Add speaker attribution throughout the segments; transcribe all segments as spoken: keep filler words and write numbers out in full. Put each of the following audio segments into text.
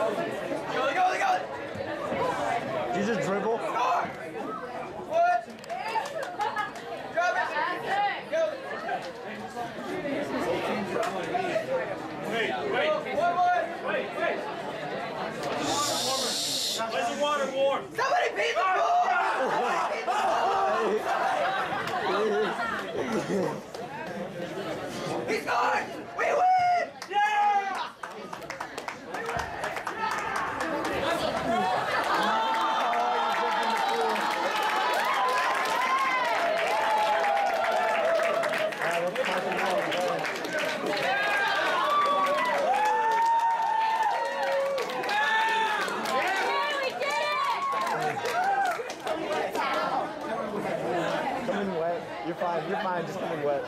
Speaker 1: Did you just dribble?
Speaker 2: What? Drop it. Go.
Speaker 3: Wait, wait.
Speaker 2: One more.
Speaker 3: Wait, wait. Where's the water warm?
Speaker 2: Somebody beat the ball. He scored. We win. Yeah.
Speaker 1: You're fine, you're fine, just coming wet.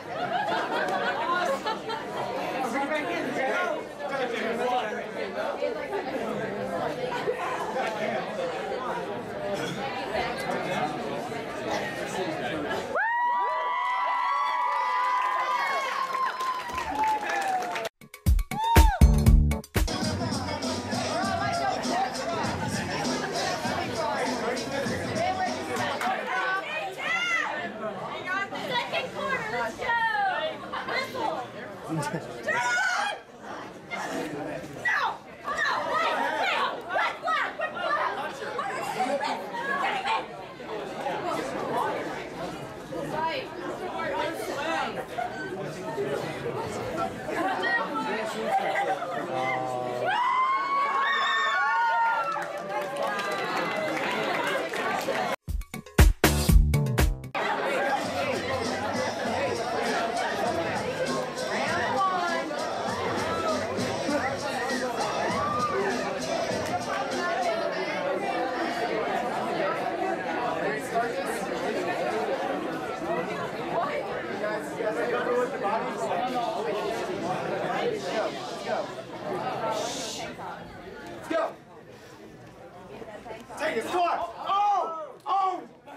Speaker 2: Take it, score! Oh! Oh!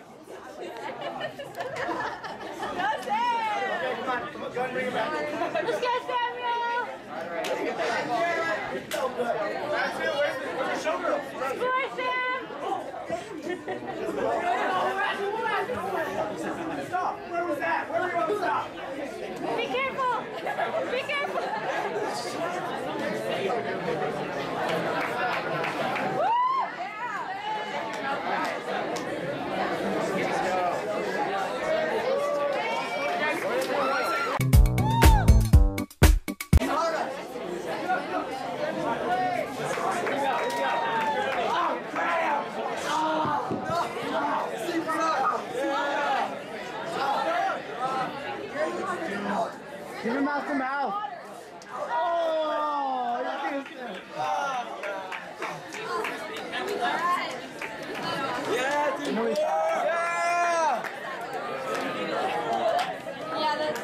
Speaker 4: That's it!
Speaker 2: Okay, come on. Come on, go and bring it back.
Speaker 4: Let's go, Samuel!
Speaker 2: That's it. Where's the, where's the showgirl?
Speaker 4: Score, Sam!
Speaker 2: Stop! Where was that? Where were you going to stop?
Speaker 4: Be careful! Be careful!
Speaker 1: Give him mouth to mouth. Oh,
Speaker 2: Yeah, dude.
Speaker 1: No, he's-
Speaker 2: Yeah!
Speaker 4: Yeah, that's...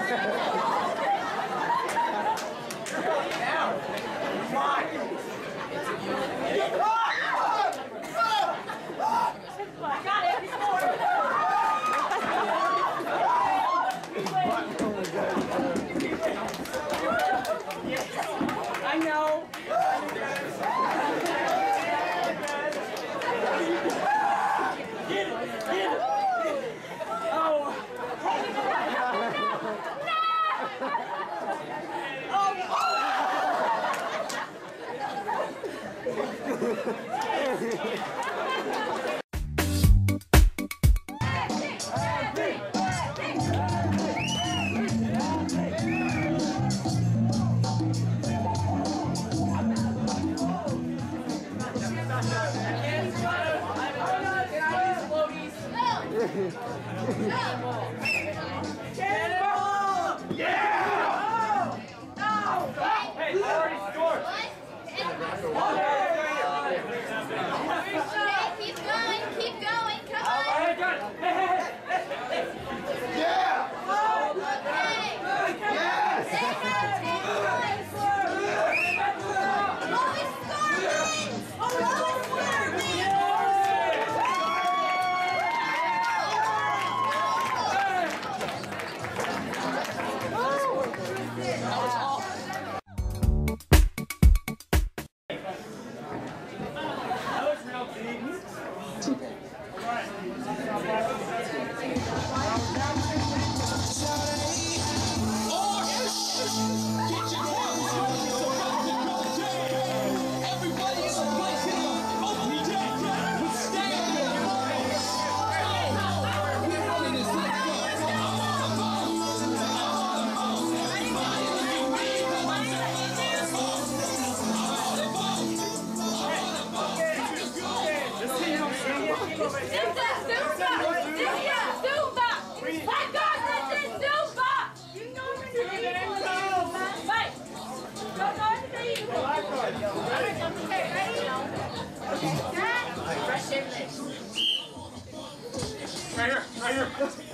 Speaker 4: I got it.
Speaker 2: I know. Get it, get it. Oh.
Speaker 3: Hey, I already scored.
Speaker 4: Keep going, keep going, come on.
Speaker 3: Hey, got it. Hey, hey, hey. That was real deep. Right here, right here.